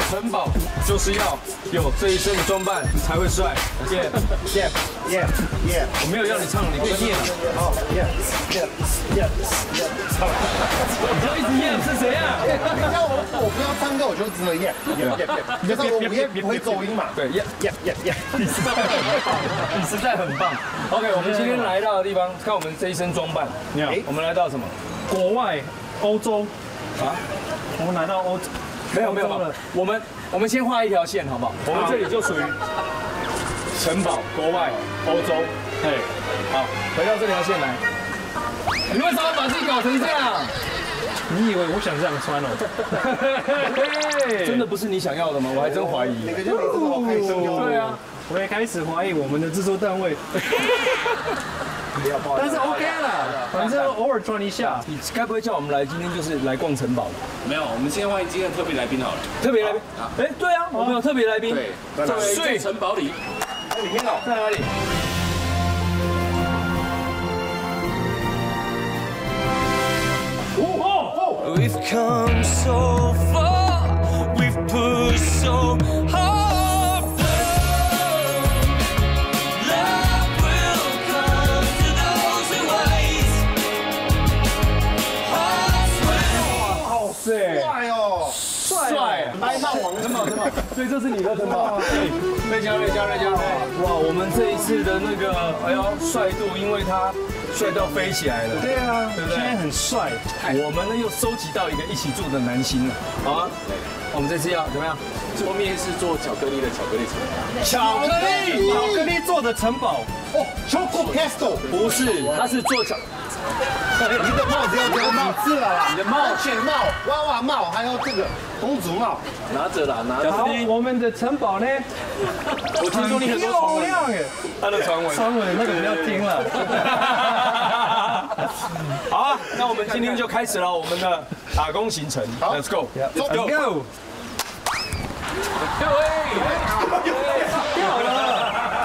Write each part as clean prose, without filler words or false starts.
城堡就是要有这一身的装扮才会帅。耶耶耶耶！我没有要你唱，你可以念。好，耶耶耶耶！你要一直念是谁啊？ 要我不要唱歌，我就只能耶耶耶耶。你知道我耶不会走音嘛？ 对，耶耶耶耶！你实在很棒，你实在很棒。OK， 我们今天来到的地方，看我们这一身装扮。你好，我们来到什么？ 国外，欧洲啊？ 我们来到欧洲。 没有，我们先画一条线，好不好？我们这里就属于城堡、国外、欧洲。哎，好，回到这条线来。你为什么要把自己搞成这样？ 你以为我想这样穿哦？ 真的不是你想要的吗？我还真怀疑。 每个就没这么好开心。 对啊， 我也开始怀疑我们的制作单位。但是 OK 啦，反正偶尔穿一下。 你该不会叫我们来今天就是来逛城堡吧？ 没有，我们先欢迎今天的特别来宾好了。 特别来宾？哎，对啊，我们有特别来宾。 对， 在城堡里。 里面哦，在哪里？ We've come so far, we've pushed so hard. Love will come to those who wait. Hearts will. 好帅哦，帅！白帽王城堡，所以这是你的城堡。瑞嘉。哇，我们这一次的那个，哎呦，帅度，因为他。 帅到飞起来了， 对啊， 对不对？ 现在很帅。 我们呢又收集到一个一起住的男星了，好啊。我们这次要怎么样？ 后面是做巧克力的巧克力城堡。 巧克力做的城堡哦 ，Choco Castle 不是，它是做巧。 你的帽子要给我帽子了啦， 你的帽、 线帽、娃娃帽，还有这个公主帽， 拿着啦，拿着。 好，我们的城堡呢？ 我听说你很多漂亮哎， 他的传闻那个不要听了。 好啊，那我们今天就开始了我们的打工行程。Let's go，Let's go。掉了。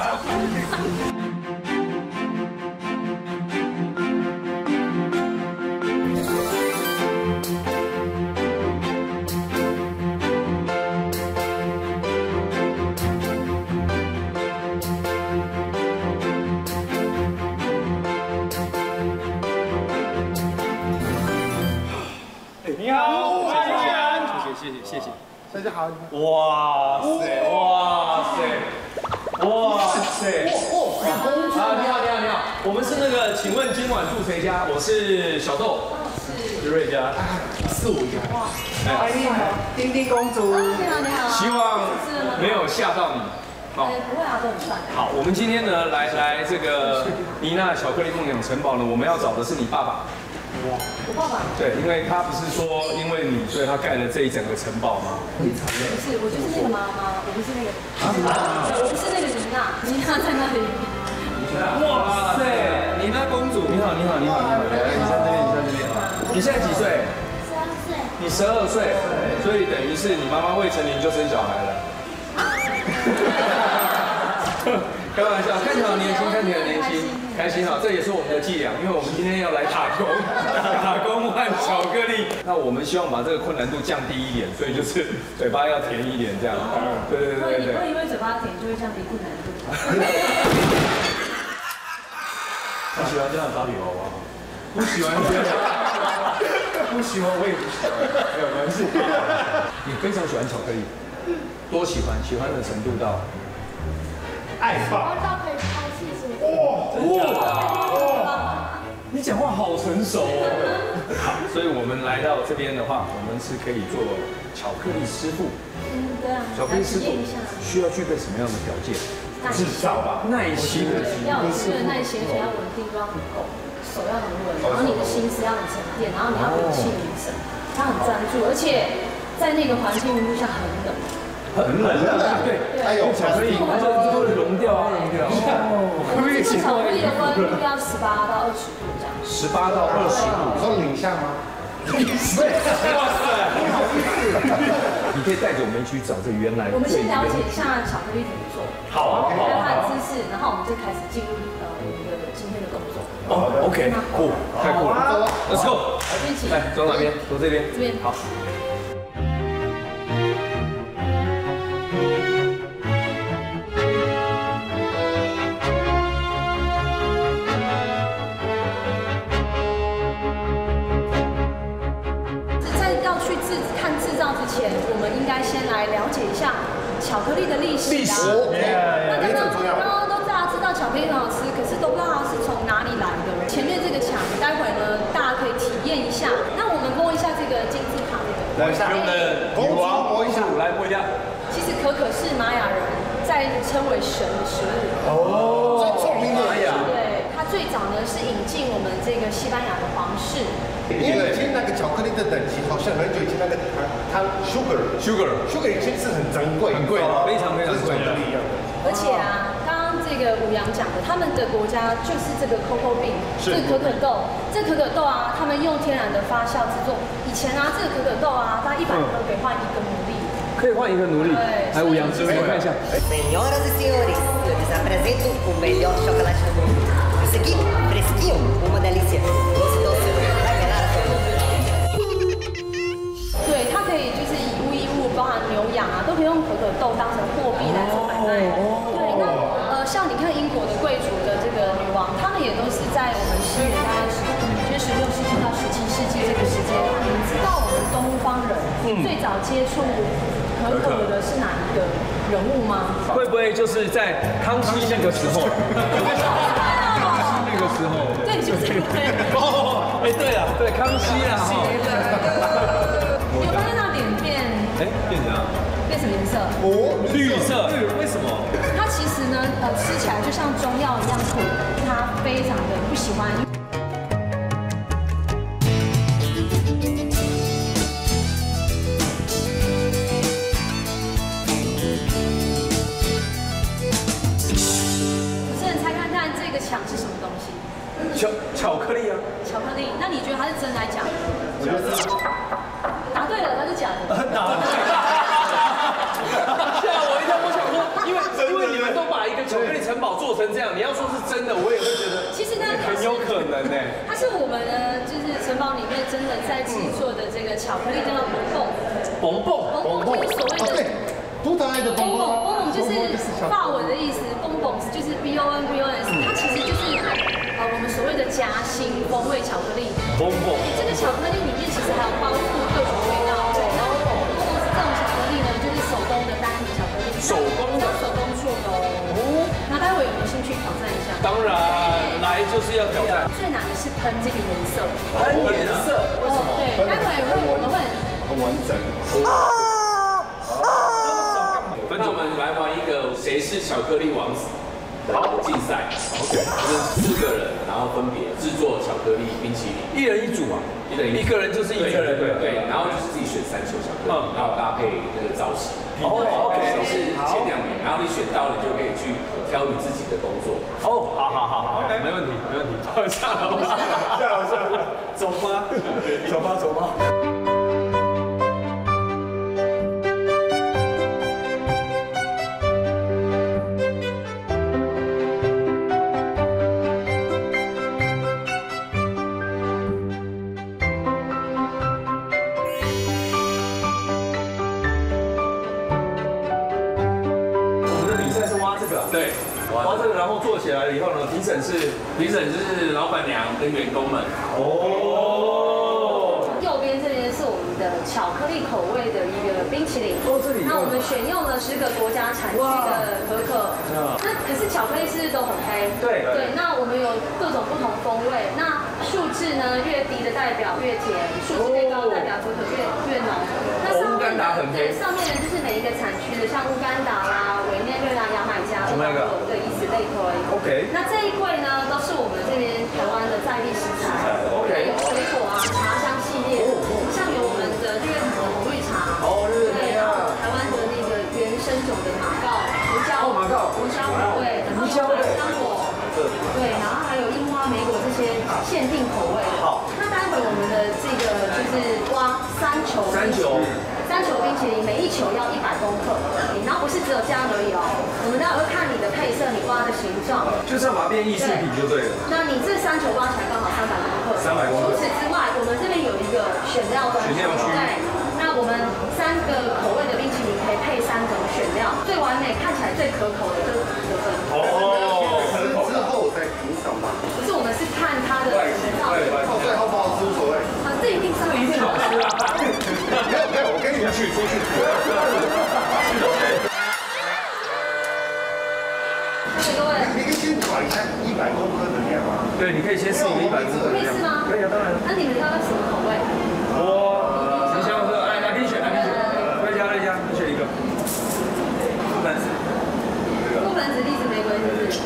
你好， 谢谢。 大家好。 哇塞！你好。我们是那个，请问今晚住谁家？我是小豆，是瑞佳，是我家。 哎，你好，丁丁公主。 你好。 希望没有吓到你。 好，不会啊，都很帅。 好，我们今天呢来这个妮娜巧克力梦想城堡呢，我们要找的是你爸爸。 我爸爸对，因为他不是说因为你，所以他盖了这一整个城堡吗？ 不是，我就是那个妈妈，我不是那个，我不是那个妮娜，妮娜在那里。 哇塞，妮娜公主，你好，来，你在这边，你现在几岁 12岁。 你12岁，所以等于是你妈妈未成年就生小孩了。开玩笑，看起来很年轻，开心啊！这也是我们的伎俩，因为我们今天要来打工换巧克力。那我们希望把这个困难度降低一点，所以就是嘴巴要甜一点这样。对。 你会因为嘴巴甜就会降低困难度。 你喜欢这样的芭比娃娃吗？不喜欢，我也不喜欢，没有关系。你非常喜欢巧克力，多喜欢？喜欢的程度到爱吧。 到可以抛弃是吗？ 哇！你讲话好成熟哦。好，所以我们来到这边的话，我们是可以做巧克力师傅。 对啊。 巧克力师傅需要具备什么样的条件？至少吧，耐心。 要有耐心，而且要稳定，都要很够，手要很稳，然后你的心思要很沉淀，然后你要屏气凝神，他很专注，而且在那个环境下很冷。 很冷啊，对， 还有巧克力，它就会融掉啊，融掉。 是巧克力的温度要18到20度这样。 18到20度， 你说领项吗？ 哇塞，你好意思！你可以带着我们去找这原来。 我们先了解一下巧克力怎么做。 好啊， 还有它的知识，然后我们就开始进入我们的今天的动作。 哦 ，OK，酷，太酷了 ，Let's go，来，走哪边？走这边。 这边。 好。 来了解一下巧克力的历史啊。那刚刚都大家知道巧克力很好吃，可是都不知道它是从哪里来的。前面这个墙，待会呢大家可以体验一下。那我们摸一下这个金字塔。 来一下， 我们的女王摸一下， 来摸一下。 其实可可是玛雅人在称为神的食物。 哦，最聪明的呀。 对，它最早呢是引进我们这个西班牙的皇室。 因为以前那个巧克力的等级，好像很久以前那个它 sugar 已经是很珍贵， 很贵，非常非常贵的。 而且啊，刚刚这个武阳讲的，他们的国家就是这个 cocoa bean， 这个可可豆，这可可豆啊，他们用天然的发酵制作。以前啊，这个可可豆啊，它100克可以换1个奴隶。 可以换一个奴隶。来，武阳，我看一下。 Senhoras e senhores, eu lhes apresento o melhor chocolate do mundo. Esse aqui, fresquinho, uma delícia. Doce, doce, vai melar a sua boca. 对，它可以就是以物易物，包含牛羊啊，都可以用可可豆当成货币来做买卖。对，那像你看英国的贵族的这个女王，他们也都是在我们西元大概就是16世纪到17世纪这个时间。你们知道我们东方人最早接触可可的是哪一个人物吗？ 会不会就是在康熙那个时候？那个时候， 对，就是哦，哎，对啊，对，康熙啊，哈。 你有发现它脸变？ 哎，变怎样？ 变什么颜色？ 绿色。为什么？ 它其实呢，吃起来就像中药一样苦，它非常的不喜欢。主持人猜看看这个墙是什么东西？ 巧克力啊。 巧克力。那你觉得它是真还是假的？ 我觉得是。 答对了，它是假的。 吓我一跳！我想说，因为你们都把一个巧克力城堡做成这样，你要说是真的，我也会觉得其实呢， 很有可能呢。 它是我们呢，就是城堡里面真的在制作的这个巧克力叫做蹦蹦。 蹦蹦就是所谓的多可爱的蹦蹦， 蹦蹦就是法文的意思，蹦蹦就是 BON，它其实就是我们所谓的夹心风味巧克力。 蹦蹦。 这个巧克力里面其实还有包覆各种味道。对，然后蹦蹦是这种巧克力呢，就是手工的单体巧克力。手工做的哦。那待会有没有兴趣挑战一下？ 当然，来就是要挑战。 最难的是喷这个颜色。 喷颜色？为什么？ 对，待会我们会很完整。 那我们来玩一个谁是巧克力王子的竞赛。OK，就是4个人，然后分别制作巧克力冰淇淋， 一人一组啊，一个人就是一个人， 对，然后就是自己选3球巧克力，然后搭配那个造型。 OK， 谁是前2名，然后你选到了，你就可以去挑你自己的工作。 哦，好，没问题。下了，走吧。 对， 挖这个，然后做起来了以后呢，评审是老板娘跟员工们。 哦。 右边这边是我们的巧克力口味的一个冰淇淋。 哦，这里。 那我们选用了10个国家产区的可可。那可是巧克力是不是都很黑？ 对。 那我们有各种不同风味。那数字呢越低的代表越甜，数字越高代表可可越浓。那上面上面呢就是每一个产区的，像乌干达啦、委内瑞拉、牙买加、都有，对，以此类推。 OK。 那这一柜呢都是我们这边台湾的在地食材。OK。有水果啊、茶香系列，像有我们的日月潭的红绿茶。哦，对，然后台湾的那个原生种的马告、胡椒口味，然后有百香果，对，然后还有樱花、莓果这些限定口味。好，那待会我们的这个就是挖3球冰淇淋，每1球要100公克，然后不是只有这样而已哦，我们待会会看你的配色，你挖的形状， 就是要把它变艺术品就对了。 那你这3球挖起来刚好300公克。 300公克。 除此之外，我们这边有一个选料区。对，那我们3个口味的冰淇淋可以配3种选料，最完美、看起来最可口的就是可可。 之后再评赏吧。 不是，我们是看它的选料。 最后不好吃无所谓。 这一定是好吃啊！ 没有，我跟你讲，出去。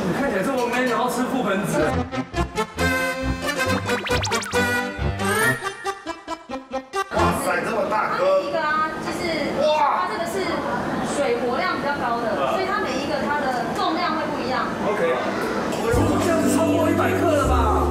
你看起来这么 man， 然后吃覆盆子。 哇塞，这么大颗！ 第一个啊，就是它这个是水活量比较高的，所以它每一个它的重量会不一样。 OK， 这样子超过100克了吧？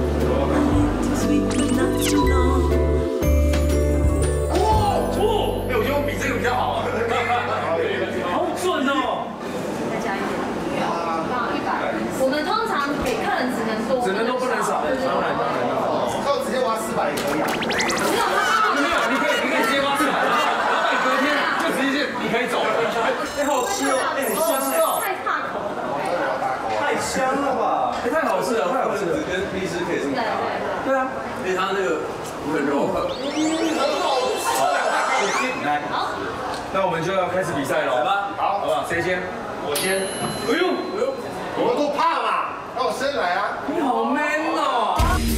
我觉得我比这个比较好啊。好准哦！ 再加一点，刚好100。我们通常给客人只能多， 只能多不能少。当然。 那我直接挖400也可以啊。 没有，你可以直接挖400，然后你隔天就直接你可以走了。哎，好吃哦，哎，很香哦。 太怕口了。 太香了吧！哎，太好吃了，太好吃了。 跟律师可以这么搭。 对啊， 因为它那个很柔和。 来，好，那我们就要开始比赛了，好吧？好，好不好？谁先？ 我先。 哎呦， 我们都怕嘛，那我先来啊。 你好 man 哦！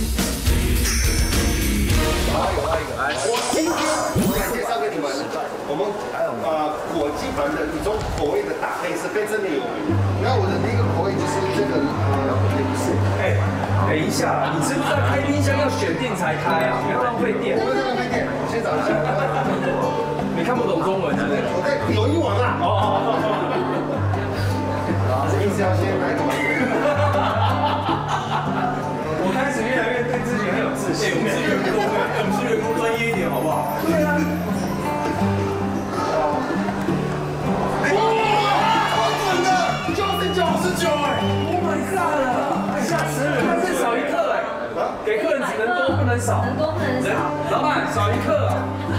来，我今天来介绍给你们，我们果基本的一种口味的搭配是非常的有名。那我的第一个口味就是这个也不是。 哎，等一下，你知不知道开冰箱要选电才开啊？不要浪费电。 我们这个没电，我先找一下。 你看不懂中文啊？ 我在有英文啊。意思要先来。 我开始越来越对自己很有自信。我们是员工专业一点，好不好？对啊。99哎 ！Oh my god 了，吓死人！但是少1克哎，给客人只能多不能少， 能多不能少。 老板少1克。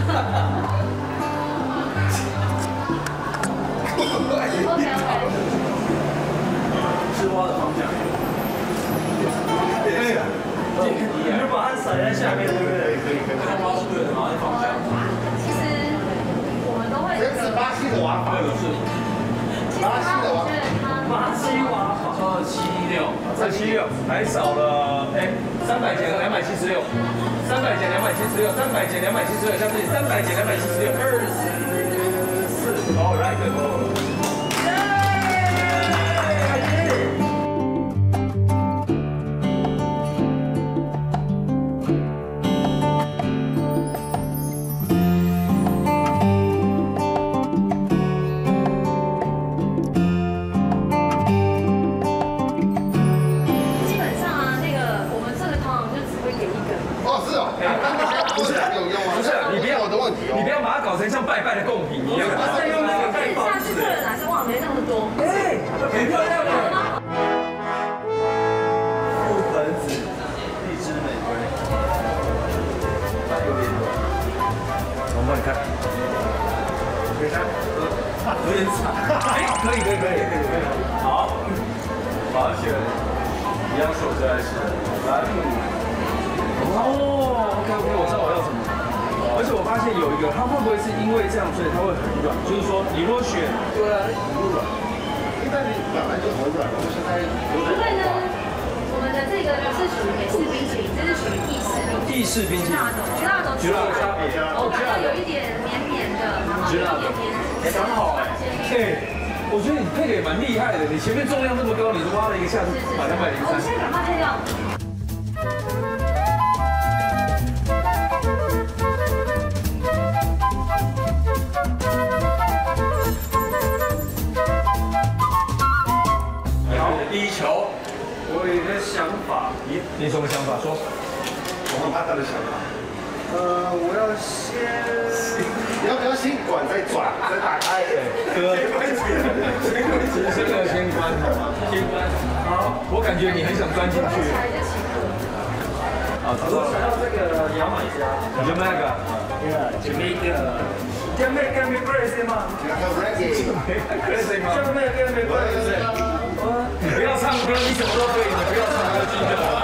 OK。 吃花的方向。你就把它甩在下面，对不对？可以。看花是对的，然后方向。 其实我们都会。 这是巴西的挖法。巴西的挖法。 巴西挖法，276，还少了哎，300减276，300减276，300减276，相对300减276，24。All right， 你不要把它搞成像拜拜的贡品一样。 下次客人来说哇，没那么多。 哎，很漂亮吗？覆盆子，荔枝玫瑰，有点多。我帮你看。有点惨。哎，可以。好，把它选一样手在一起。来。哦 ，OK， 我知道我要什么。而且我发现有一个，它会不会是因为这样，所以它会很软？就是说，你如果选， 对啊，很软。因为你本来就很软，我们现在因为呢，我们的这个不是属于美式冰淇淋，这是属于意式冰淇淋。 觉得有差别啊？ 口感会有一点绵绵的，然后有一点点。 刚好哎。我觉得你配的也蛮厉害的，你前面重量这么高，你挖了一个下子把203。 我们现在赶快配料。 第一球，我有一个想法。你什么想法？说。 我们怕他的想法。我要先，你要不要先管再转再打开？ 哥，这个先关，先关。好，我感觉你很想钻进去。好，我想要这个牙买加。你就那个？Jamaica。Can we crazy 吗？ Crazy 吗？ Can we crazy？ 你不要唱歌，你什么都可以，你不要唱歌就好。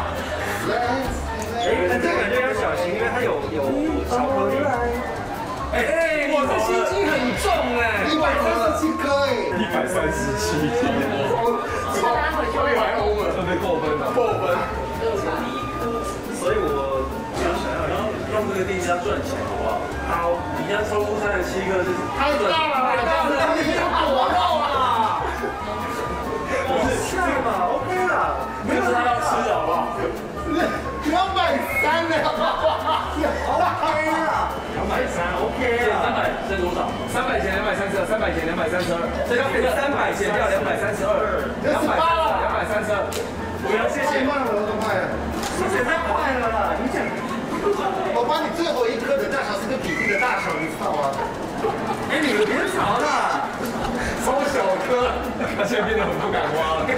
但这感觉要小心，因为它有巧克力。我这心机很重哎 ，137颗哎 ，137斤。 这个拿回去会还over， 会被扣分的。 扣分。 所以我比较想要用这个店家赚钱，好不好？好，你家超过37个就是太大了， 你不要广告啦！ 下嘛，OK 啦，没有他要吃的好不好 230呢，OK 啦，230 OK 啦 ，300剩多少 300减232，300减232，这要变成300减掉232，232，232。 不要谢谢， 太慢了，都快了， 谢谢太快了啦，你讲， 我把你最后一颗的大小是个比例的大小，你知道吗？ 哎，你们别吵啦， 超小颗，他现在变得很不敢挖了。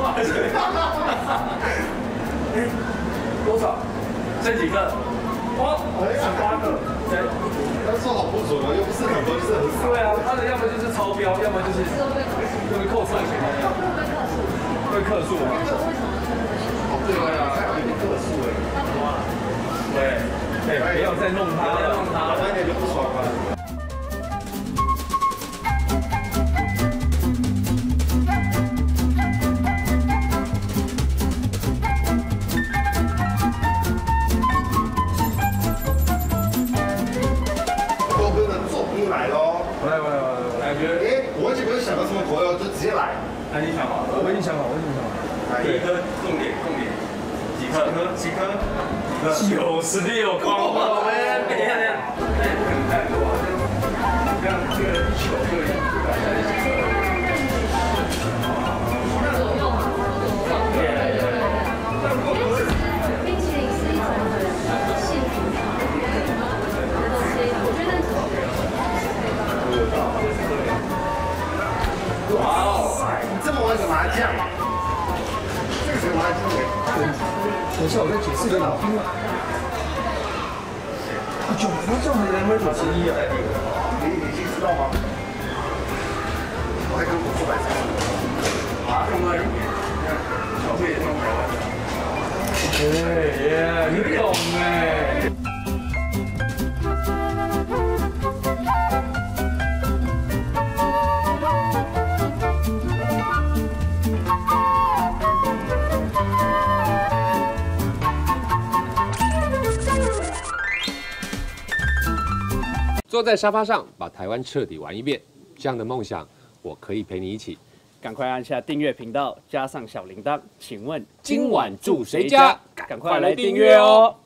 哎，多少？剩几个？哇，18个。 他说好不准哦，又不是很多，就是很少。 对啊，他的要么就是超标，要么就是会扣测钱，会克数吗？ 哦，对啊，还有一点个数哎。 对，不要再弄他了， 老板点就不爽了。来喽！ 来，感觉哎，我已经没有想到什么口味，就直接来。 那你想好了？我已经想好， 来一颗，重点，几颗？96颗。我们等一下，这也不可能太多啊！这样这个1球就已经冰淇淋是一种很幸福的东西，我觉得。 哇哦！你这么玩个麻将？这个什么麻将？ 等一下，我再解释给你听。9分钟还291啊！ 你知道吗？我还跟我说130。啊，这么小费也弄台湾。 你懂哎。 坐在沙发上把台湾彻底玩一遍，这样的梦想，我可以陪你一起。 赶快按下订阅频道，加上小铃铛。请问今晚住谁家？ 赶快来订阅哦！